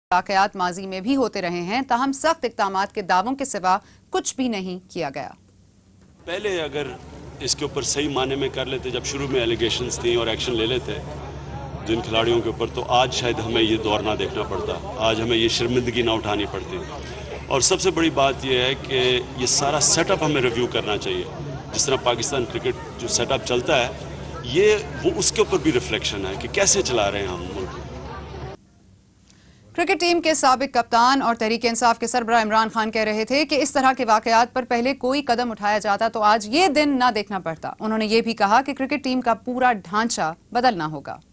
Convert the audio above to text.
वाकयात माजी में भी होते रहे हैं, ताहम सख्त इक़दामात के दावों के सिवा कुछ भी नहीं किया गया। पहले अगर इसके ऊपर सही माने में कर लेते, जब शुरू में एलिगेशंस थी और एक्शन ले लेते जिन खिलाड़ियों के ऊपर, तो आज शायद हमें ये दौर ना देखना पड़ता, आज हमें ये शर्मिंदगी ना उठानी पड़ती। और सबसे बड़ी बात यह है कि ये सारा सेटअप हमें रिव्यू करना चाहिए। जिस तरह पाकिस्तान क्रिकेट जो सेटअप चलता है, ये वो उसके ऊपर भी रिफ्लेक्शन है कि कैसे चला रहे हैं हम मुल्क। क्रिकेट टीम के साबिक कप्तान और तहरीक इंसाफ के सरबराह इमरान खान कह रहे थे कि इस तरह के वाकयात पर पहले कोई कदम उठाया जाता तो आज ये दिन ना देखना पड़ता। उन्होंने ये भी कहा कि क्रिकेट टीम का पूरा ढांचा बदलना होगा।